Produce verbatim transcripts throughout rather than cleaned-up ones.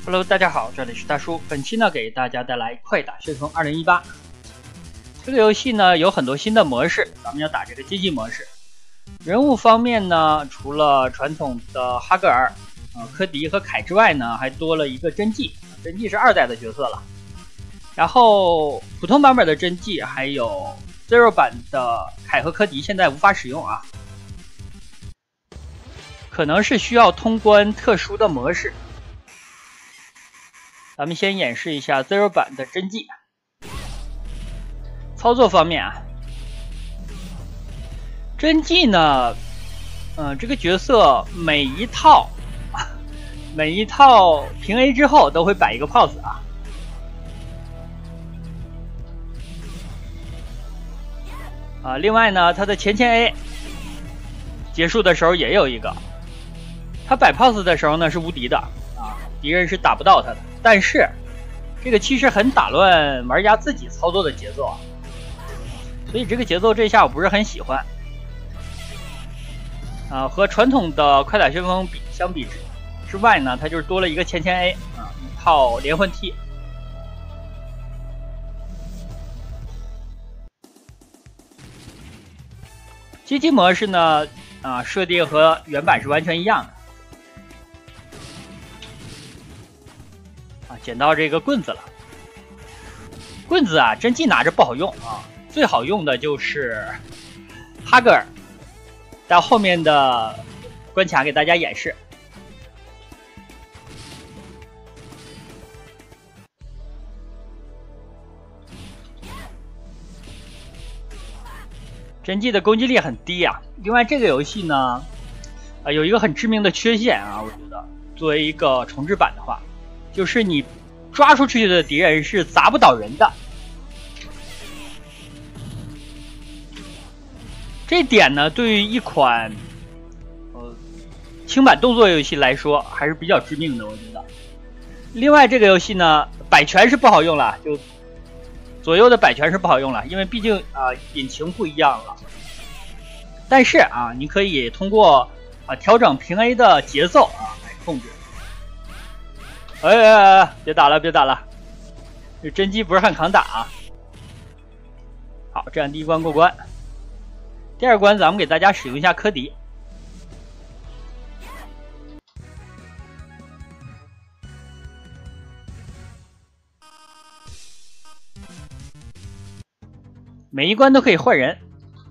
Hello， 大家好，这里是大叔。本期呢，给大家带来《快打旋风二零一八》这个游戏呢，有很多新的模式，咱们要打这个街机模式。人物方面呢，除了传统的哈格尔、呃科迪和凯之外呢，还多了一个真纪，真纪是二代的角色了。然后普通版本的真纪还有 Zero 版的凯和科迪现在无法使用啊，可能是需要通关特殊的模式。咱们先演示一下 Zero 版的真纪。操作方面啊，真纪呢，嗯、呃，这个角色每一套每一套平 A 之后都会摆一个 pose 啊。啊，另外呢，它的前前 A 结束的时候也有一个，它摆 pose 的时候呢是无敌的啊，敌人是打不到它的。但是这个其实很打乱玩家自己操作的节奏啊，所以这个节奏这下我不是很喜欢啊。和传统的快打旋风比相比之之外呢，它就是多了一个前前 A 啊，一套连环 T。街机模式呢，啊，设定和原版是完全一样的。啊，捡到这个棍子了。棍子啊，真纪拿着不好用啊，最好用的就是哈格尔。到后面的关卡给大家演示。真纪的攻击力很低啊。另外，这个游戏呢，啊，有一个很致命的缺陷啊，我觉得作为一个重置版的话，就是你抓出去的敌人是砸不倒人的。这点呢，对于一款呃轻版动作游戏来说还是比较致命的，我觉得。另外，这个游戏呢，摆拳是不好用了，就左右的摆拳是不好用了，因为毕竟啊、呃、引擎不一样了。但是啊，你可以通过啊调整平 A 的节奏啊来控制。哎哎哎，别打了，别打了，这真纪不是很抗打啊。好，这样第一关过关。第二关咱们给大家使用一下科迪。每一关都可以换人。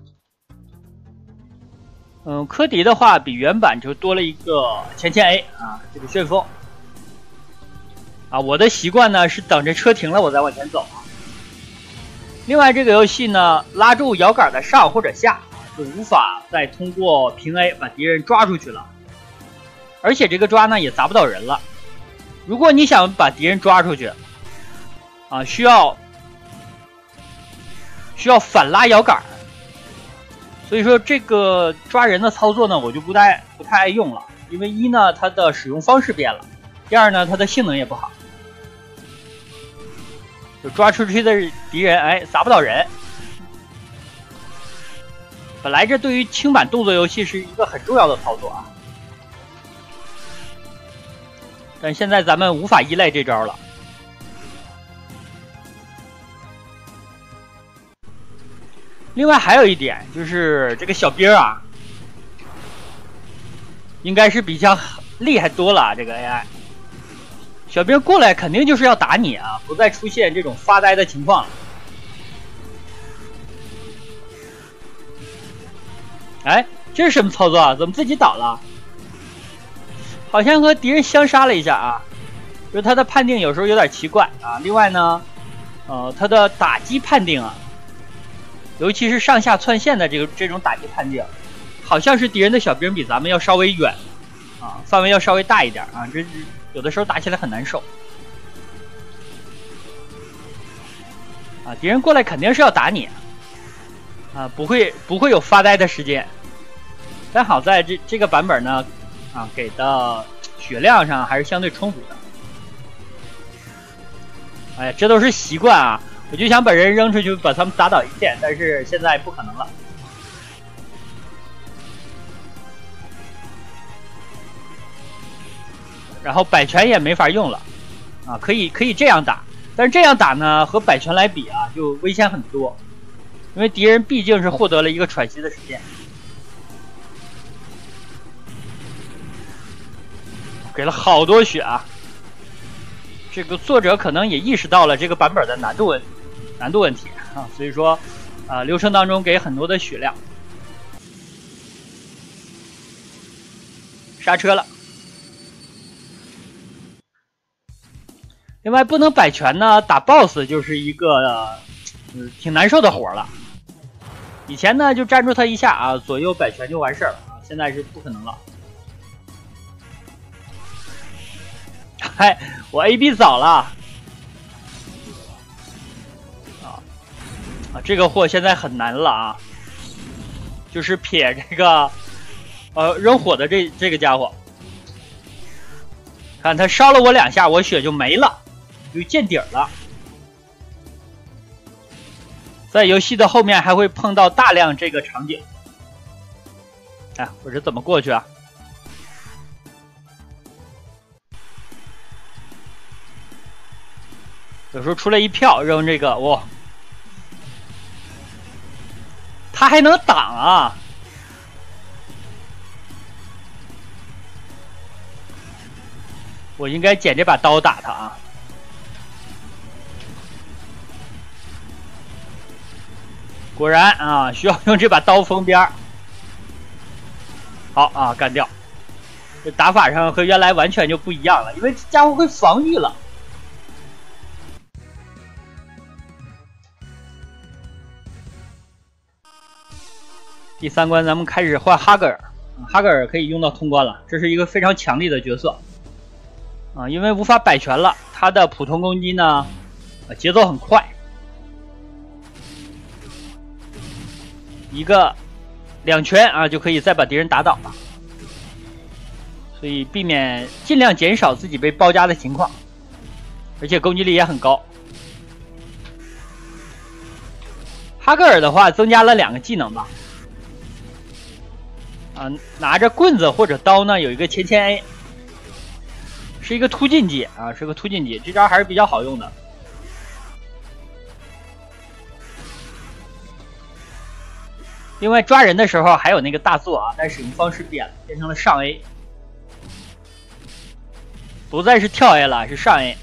嗯，科迪的话比原版就多了一个前前 A 啊，这个旋风。啊，我的习惯呢是等着车停了我再往前走。另外，这个游戏呢，拉住摇杆的上或者下，就无法再通过平 A 把敌人抓出去了。而且这个抓呢也砸不到人了。如果你想把敌人抓出去，啊，需要需要反拉摇杆。所以说这个抓人的操作呢，我就不太不太爱用了，因为一呢它的使用方式变了，第二呢它的性能也不好。就抓出去的敌人，哎，砸不到人。本来这对于轻版动作游戏是一个很重要的操作啊，但现在咱们无法依赖这招了。另外还有一点就是这个小兵啊，应该是比较厉害多了啊，这个 A I。小兵过来肯定就是要打你啊，不再出现这种发呆的情况了。哎，这是什么操作啊？怎么自己倒了？好像和敌人相杀了一下啊，就是他的判定有时候有点奇怪啊。另外呢，呃，他的打击判定啊，尤其是上下窜线的这个这种打击判定，好像是敌人的小兵比咱们要稍微远啊，范围要稍微大一点啊，这有的时候打起来很难受啊。敌人过来肯定是要打你啊，不会不会有发呆的时间。但好在这这个版本呢，啊给的血量上还是相对充足的。哎呀，这都是习惯啊。我就想把人扔出去，把他们打倒一片，但是现在不可能了。然后摆拳也没法用了啊，可以可以这样打，但是这样打呢，和百拳来比啊，就危险很多，因为敌人毕竟是获得了一个喘息的时间。给了好多血啊！这个作者可能也意识到了这个版本的难度问难度问题啊，所以说啊、呃，流程当中给很多的血量。刹车了。另外，不能摆拳呢，打 boss 就是一个、呃、挺难受的活了。以前呢，就站住他一下啊，左右摆拳就完事儿了啊，现在是不可能了。嗨，我 A B 早了啊啊！这个货现在很难了啊，就是撇这个呃扔火的这这个家伙，看他烧了我两下，我血就没了，就见底儿了。在游戏的后面还会碰到大量这个场景。哎，我这怎么过去啊？有时候出来一票扔这个，哇，他还能挡啊！我应该捡这把刀打他啊！果然啊，需要用这把刀封边。好啊，干掉！这打法上和原来完全就不一样了，因为这家伙会防御了。第三关咱们开始换哈格尔，哈格尔可以用到通关了，这是一个非常强力的角色啊，因为无法摆拳了，他的普通攻击呢，节奏很快，一个两拳啊就可以再把敌人打倒了，所以避免尽量减少自己被包夹的情况，而且攻击力也很高。哈格尔的话增加了两个技能吧。啊，拿着棍子或者刀呢，有一个前前 A， 是一个突进技啊，是个突进技，这招还是比较好用的。另外抓人的时候还有那个大作啊，但使用方式变了，变成了上 A， 不再是跳 A 了，是上 A。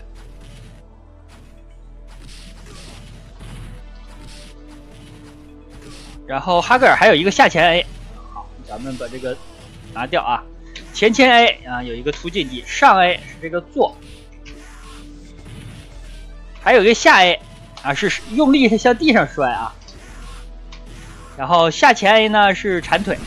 然后哈格尔还有一个下前 A。咱们把这个拿掉啊，前前 A 啊有一个突进技，上 A 是这个坐，还有一个下 A 啊是用力向地上摔啊，然后下前 A 呢是缠腿。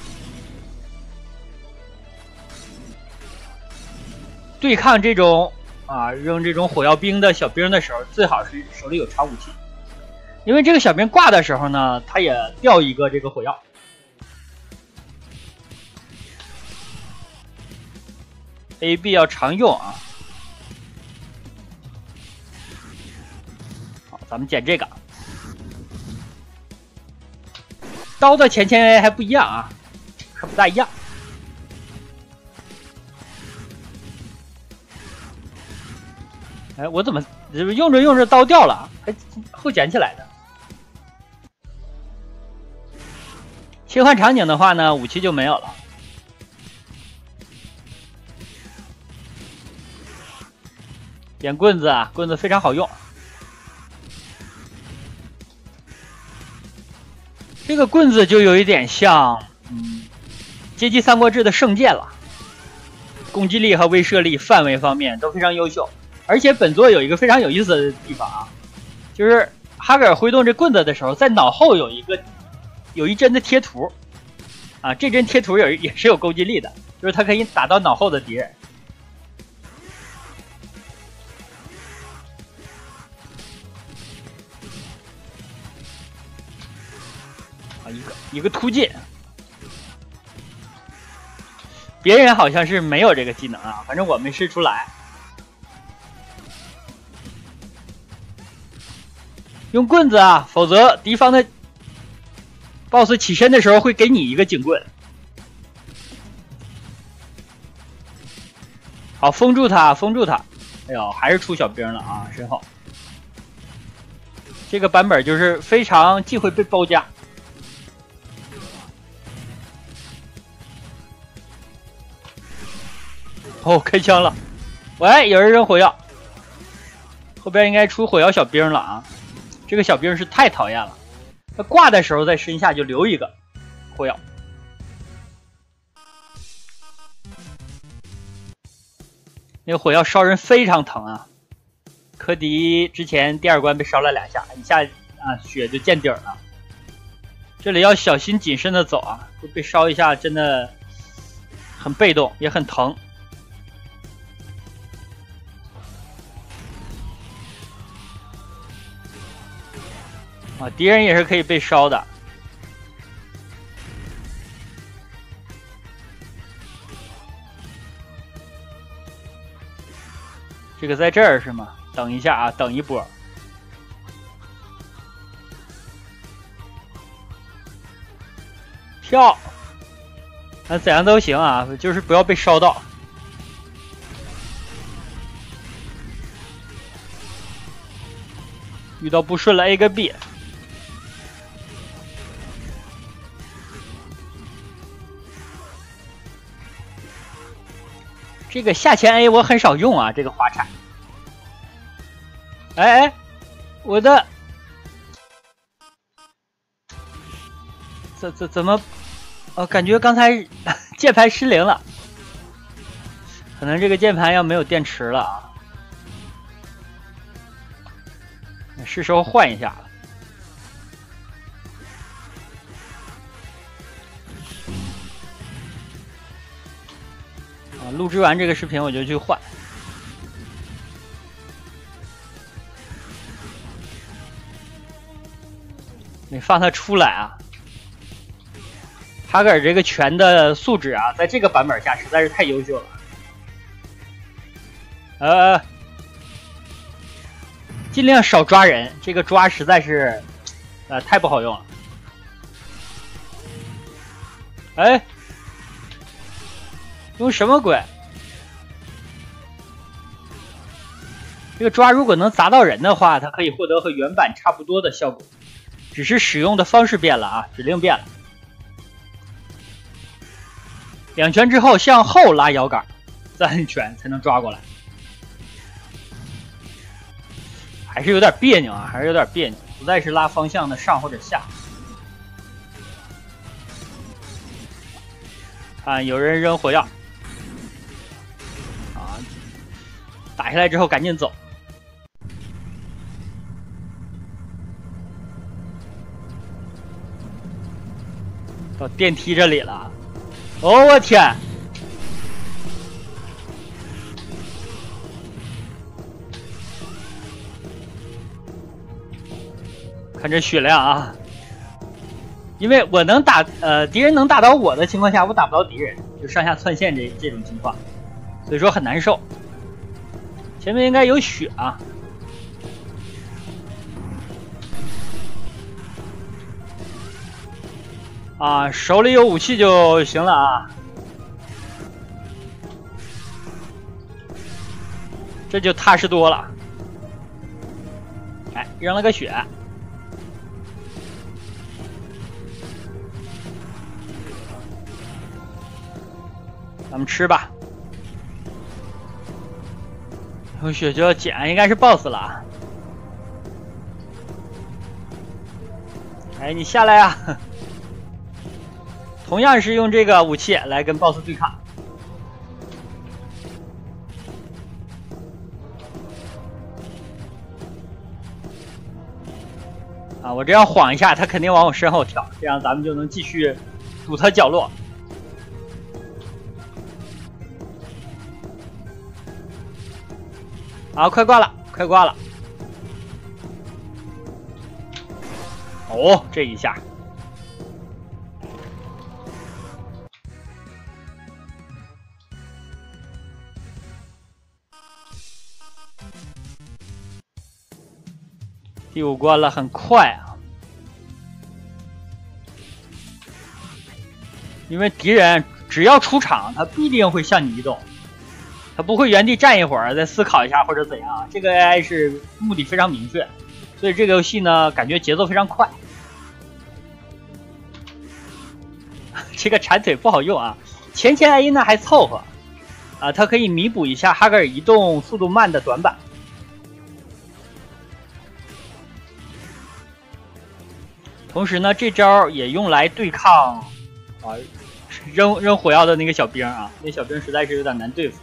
对抗这种啊扔这种火药兵的小兵的时候，最好是手里有长武器，因为这个小兵挂的时候呢，他也掉一个这个火药。A B 要常用啊，好，咱们捡这个刀的前前 A 还不一样啊，还不大一样。哎，我怎么用着用着刀掉了，还后捡起来的？切换场景的话呢，武器就没有了。捡棍子啊，棍子非常好用。这个棍子就有一点像，嗯，街机三国志的圣剑了，攻击力和威慑力、范围方面都非常优秀。而且本作有一个非常有意思的地方啊，就是哈格尔挥动这棍子的时候，在脑后有一个有一帧的贴图，啊，这帧贴图有也是有攻击力的，就是它可以打到脑后的敌人。一个一个突进，别人好像是没有这个技能啊，反正我没试出来。用棍子啊，否则敌方的 boss 起身的时候会给你一个警棍。好，封住他，封住他。 哎呦，还是出小兵了啊，身后。这个版本就是非常忌讳被包夹。哦，开枪了！喂，有人扔火药，后边应该出火药小兵了啊！这个小兵是太讨厌了，他挂的时候在身下就留一个火药。那个火药烧人非常疼啊！科迪之前第二关被烧了两下，一下啊血就见底儿了。这里要小心谨慎的走啊，被烧一下真的很被动，也很疼。啊，敌人也是可以被烧的。这个在这儿是吗？等一下啊，等一波。跳，那怎样都行啊，就是不要被烧到。遇到不顺了 A 跟 B。这个下潜 A 我很少用啊，这个滑铲。哎哎，我的，怎怎怎么？哦，感觉刚才键盘失灵了，可能这个键盘要没有电池了啊，是时候换一下了。录制完这个视频我就去换。你放它出来啊！哈格尔这个拳的素质啊，在这个版本下实在是太优秀了。呃，尽量少抓人，这个抓实在是，呃，太不好用了。哎。用什么鬼？这个抓如果能砸到人的话，它可以获得和原版差不多的效果，只是使用的方式变了啊，指令变了。两拳之后向后拉摇杆，三拳才能抓过来，还是有点别扭啊，还是有点别扭，不再是拉方向的上或者下。啊，有人扔火药。打下来之后赶紧走。到电梯这里了。哦，我天！看这血量啊！因为我能打呃敌人能打到我的情况下，我打不到敌人，就上下窜线这这种情况，所以说很难受。前面应该有血啊！啊，手里有武器就行了啊！这就踏实多了。哎，扔了个血，咱们吃吧。有血就要捡，应该是 boss 了啊！哎，你下来啊！同样是用这个武器来跟 boss 对抗。啊，我这样晃一下，他肯定往我身后跳，这样咱们就能继续堵他角落。好，快挂了，快挂了！哦，这一下，第五关了，很快啊！因为敌人只要出场，他必定会向你移动。 他不会原地站一会儿再思考一下或者怎样，这个 A I 是目的非常明确，所以这个游戏呢感觉节奏非常快。这个铲腿不好用啊，前前 A 呢还凑合啊，它可以弥补一下哈格尔移动速度慢的短板。同时呢，这招也用来对抗啊扔扔火药的那个小兵啊，那小兵实在是有点难对付。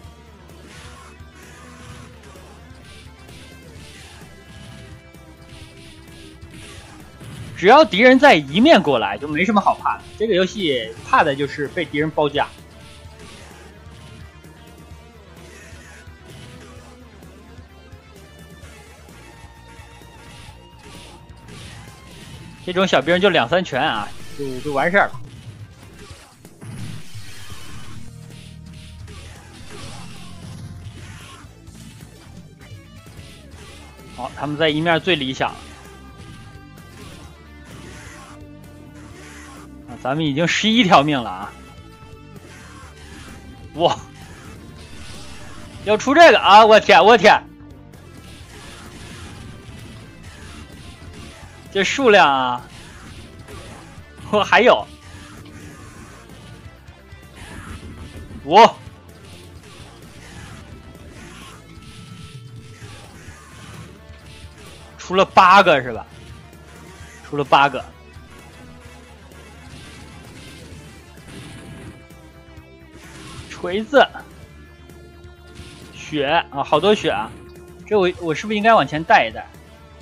只要敌人在一面过来，就没什么好怕的。这个游戏怕的就是被敌人包夹。这种小兵就两三拳啊，就就完事儿了。好，他们在一面最理想了。啊，咱们已经十一条命了啊！哇，要出这个啊！我天，我天！这数量啊，我还有，我出了八个是吧？出了八个，锤子，血啊，好多血啊！这我我是不是应该往前带一带？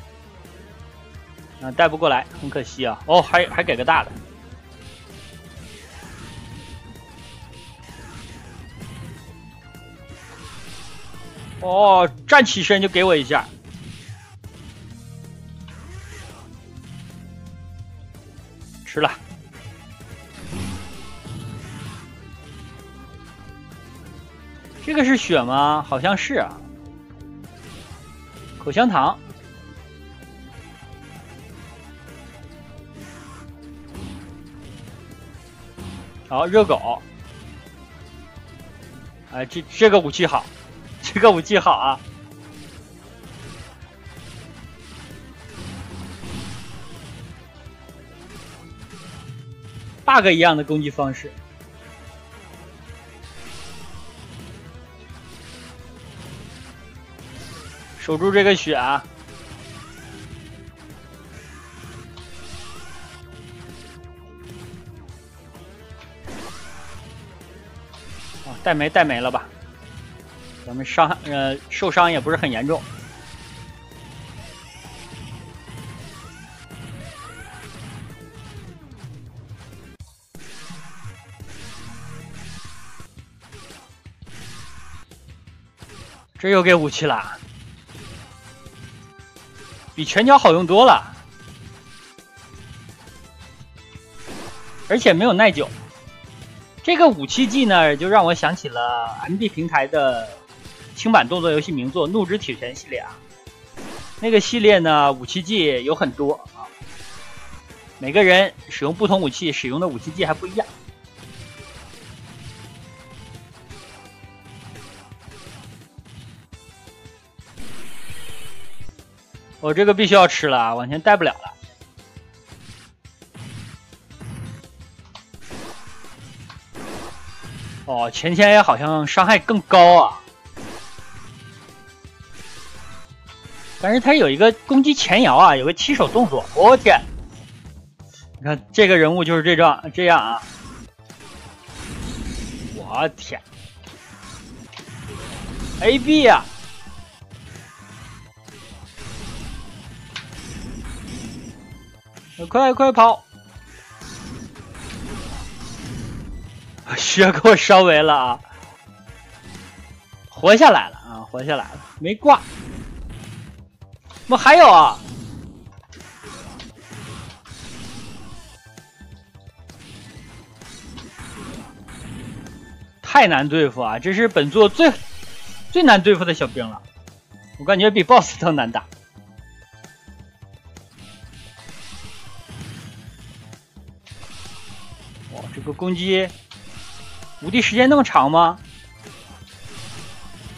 啊，带不过来，很可惜啊。哦，还还给个大的。哦，站起身就给我一下。吃了。这个是血吗？好像是啊。口香糖。好，热狗。哎，这这个武器好，这个武器好啊。bug 一样的攻击方式。守住这个血啊。带没带没了吧？咱们伤呃受伤也不是很严重。这又给武器了，比拳脚好用多了，而且没有耐久。这个武器技呢，就让我想起了 M D 平台的轻版动作游戏名作《怒之铁拳》系列啊。那个系列呢，武器技有很多啊，每个人使用不同武器，使用的武器技还不一样。我、哦、这个必须要吃了啊，往前带不了了。哦，前前也好像伤害更高啊，但是他有一个攻击前摇啊，有个起手动作。我、哦、天，你看这个人物就是这样这样啊，我天 ，A B 呀、啊，快快跑！血给我烧没了啊！活下来了啊，活下来了，没挂。我还有啊！太难对付啊！这是本作最最难对付的小兵了，我感觉比 B O S S 都难打。哇，这个攻击。无敌时间那么长吗？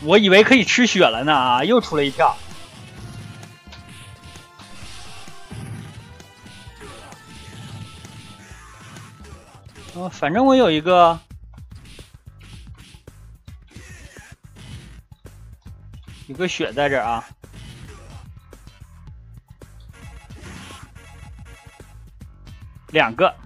我以为可以吃血了呢啊，又出了一票。哦，反正我有一个。 有个血在这儿啊，两个。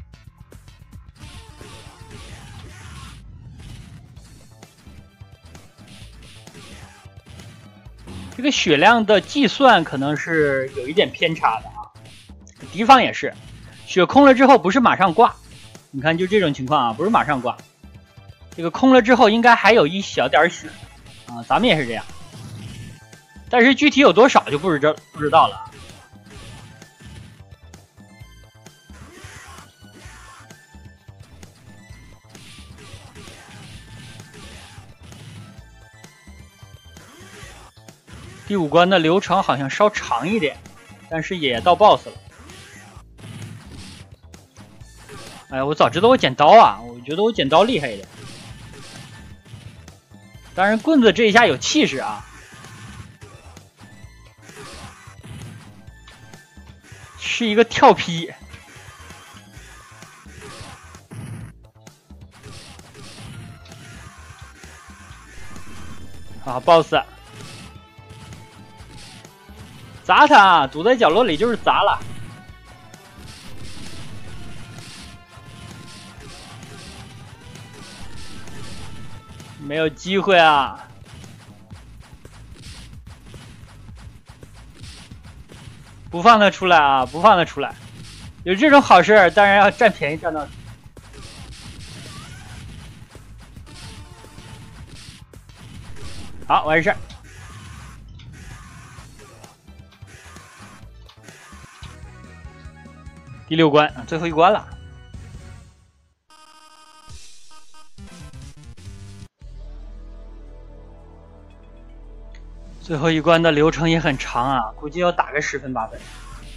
这个血量的计算可能是有一点偏差的啊。敌方也是，血空了之后不是马上挂，你看就这种情况啊，不是马上挂，这个空了之后应该还有一小点血啊，咱们也是这样。 但是具体有多少就不知道不知道了。第五关的流程好像稍长一点，但是也到 boss 了。哎，我早知道我剪刀啊！我觉得我剪刀厉害一点。当然，棍子这一下有气势啊。 是一个跳劈，啊 ，boss， 砸他，堵在角落里就是砸了，没有机会啊。 不放他出来啊！不放他出来，有这种好事，当然要占便宜占到。好，完事儿。第六关，最后一关了。最后一关的流程也很长啊，估计要打个十分八分。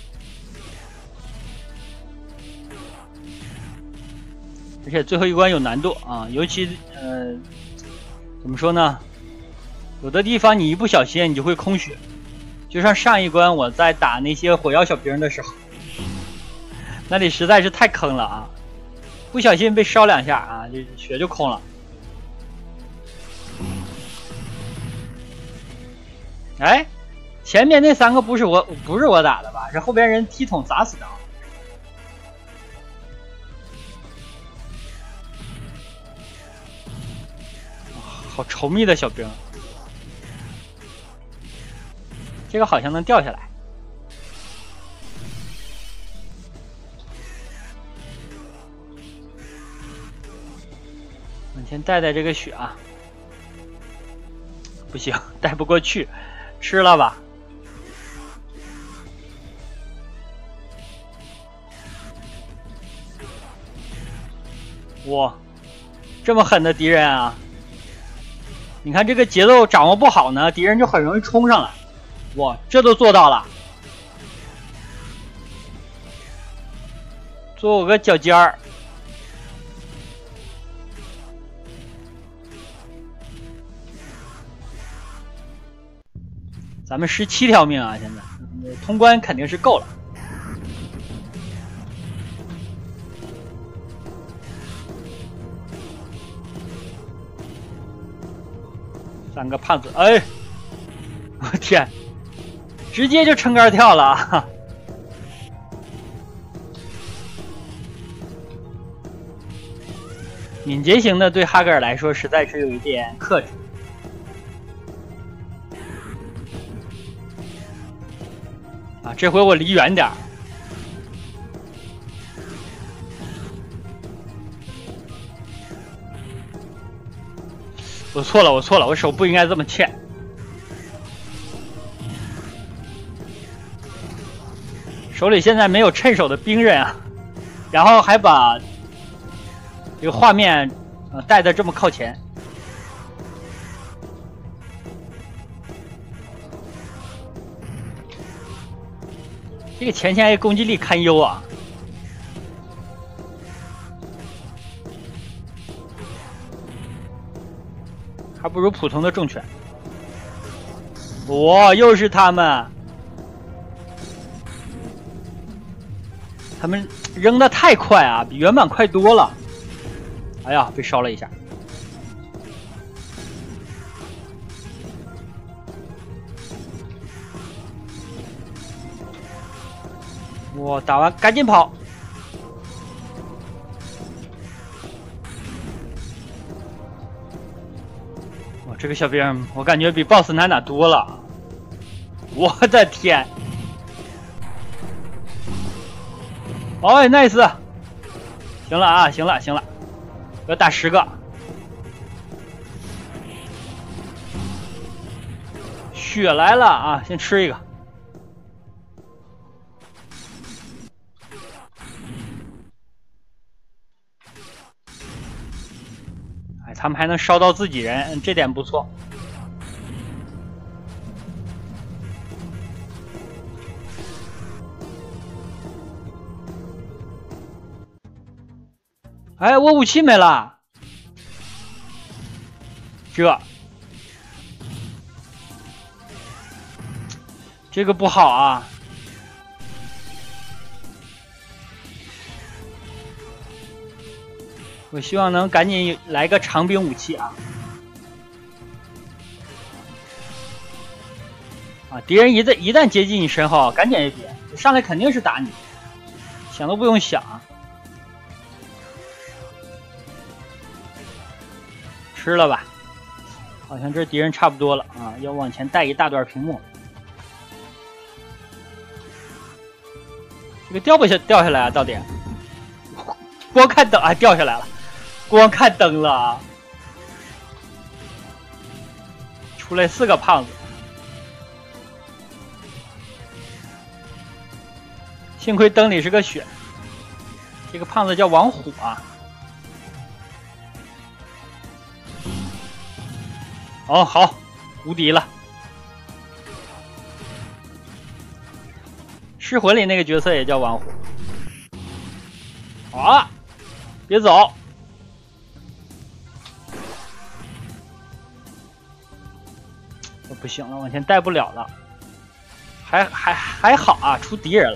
而且最后一关有难度啊，尤其呃，怎么说呢？有的地方你一不小心你就会空血，就像上一关我在打那些火药小兵的时候，那里实在是太坑了啊！不小心被烧两下啊，这血就空了。 哎，前面那三个不是我，不是我打的吧？是后边人踢桶砸死的。好稠密的小兵，这个好像能掉下来。我先带带这个血啊，不行，带不过去。 吃了吧！哇，这么狠的敌人啊！你看这个节奏掌握不好呢，敌人就很容易冲上来。哇，这都做到了，做我个脚尖儿。 咱们十七条命啊，现在通关肯定是够了。三个胖子，哎，我天，直接就撑杆跳了啊！敏捷型的对哈格尔来说实在是有一点克制。 啊，这回我离远点儿。我错了，我错了，我手不应该这么欠。手里现在没有趁手的兵刃啊，然后还把这个画面呃带的这么靠前。 这个前线 A 攻击力堪忧啊，还不如普通的重拳。 哇，又是他们！他们扔的太快啊，比原版快多了。哎呀，被烧了一下。哇，打完赶紧跑！哇，这个小兵我感觉比 boss 难打多了。我的天！哎 ，nice！ 行了啊，行了，行了，要打十个。血来了啊，先吃一个。哎，他们还能烧到自己人，这点不错。哎，我武器没了，这这个不好啊！我希望能赶紧来个长柄武器啊！啊，敌人一旦一旦接近你身后，赶紧 A B， 上来肯定是打你，想都不用想啊！吃了吧，好像这敌人差不多了啊，要往前带一大段屏幕。这个掉不下掉下来啊？到底？光看灯啊，掉下来了，光看灯了啊！出来四个胖子，幸亏灯里是个血。这个胖子叫王虎啊。哦，好，无敌了。噬魂里那个角色也叫王虎。好啊，别走。哦，不行了，往前带不了了。还还还好啊，出敌人了。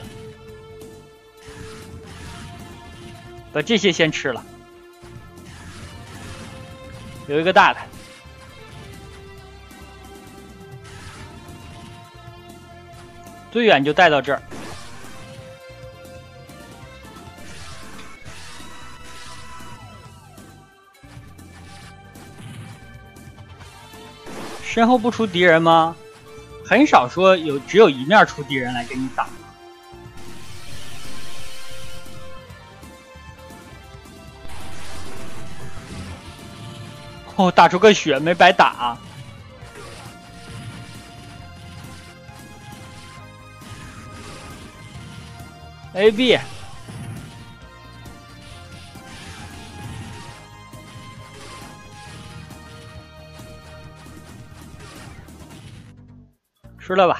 把这些先吃了。有一个大的。最远就带到这儿。身后不出敌人吗？很少说有只有一面出敌人来跟你打。哦，打出个血没白打啊。A B， 吃了吧。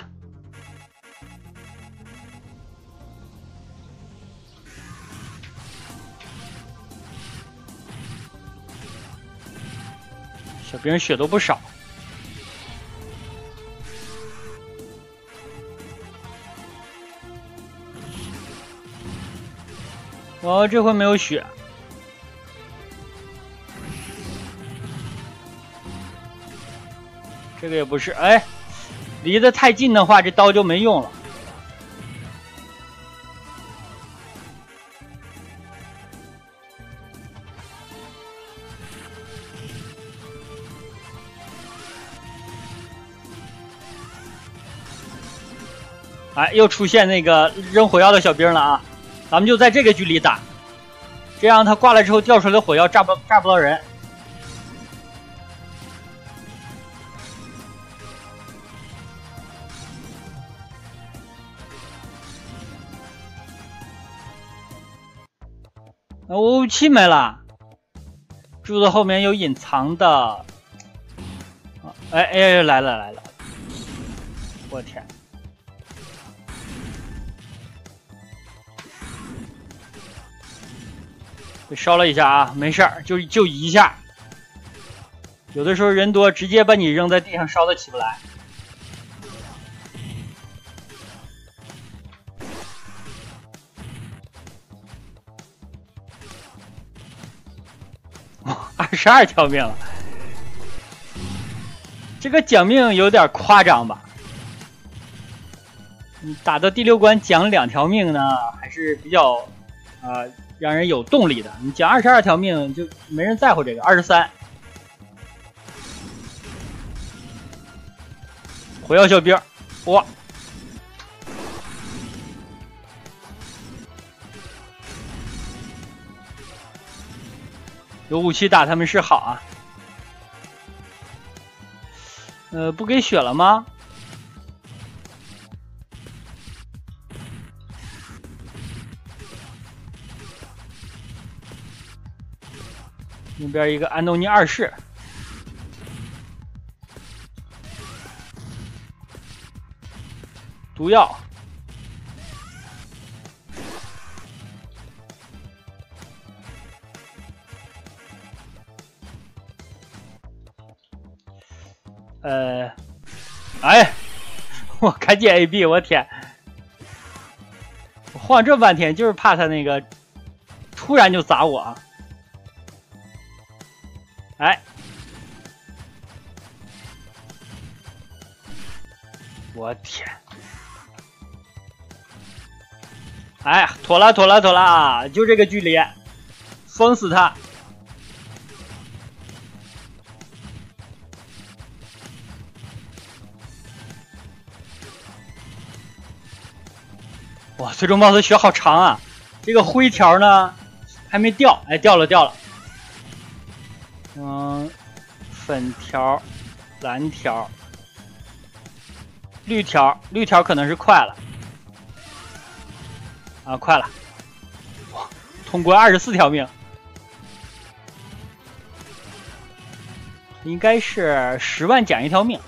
小兵血都不少。哦，这回没有血。这个也不是，哎，离得太近的话，这刀就没用了。哎，又出现那个扔火药的小兵了啊！咱们就在这个距离打，这样他挂了之后掉出来的火药炸不炸不到人。我武器没了，柱子后面有隐藏的。哎哎，来了来了！我天！被烧了一下啊，没事儿，就就一下。有的时候人多，直接把你扔在地上，烧的起不来。 二十二条命了，这个奖命有点夸张吧？你打到第六关奖两条命呢，还是比较啊、呃、让人有动力的。你奖二十二条命就没人在乎这个。二十三，火药小兵，哇！有武器打他们是好啊。呃，不给血了吗？那边一个安东尼二世，毒药。呃，哎，我赶紧 A B， 我天！我晃这半天就是怕他那个突然就砸我啊！哎，我天！哎，妥了妥了妥了，就这个距离，封死他！哇，最终 boss 血好长啊！这个灰条呢还没掉，哎，掉了掉了。嗯，粉条、蓝条、绿条，绿条可能是快了。啊，快了！哇，通关二十四条命，应该是十万奖一条命。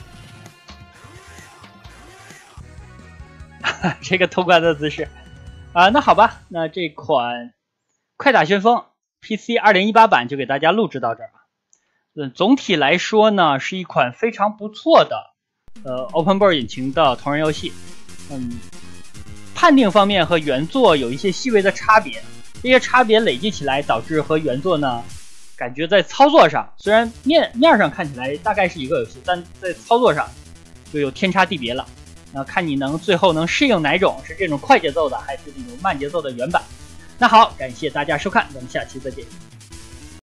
这个通关的姿势啊，那好吧，那这款快打旋风 P C 二零一八版就给大家录制到这儿啊。嗯，总体来说呢，是一款非常不错的呃 Open World 引擎的同人游戏。嗯，判定方面和原作有一些细微的差别，这些差别累积起来导致和原作呢，感觉在操作上虽然面面上看起来大概是一个游戏，但在操作上就有天差地别了。那看你能最后能适应哪种，是这种快节奏的，还是这种慢节奏的原版。那好，感谢大家收看，咱们下期再见。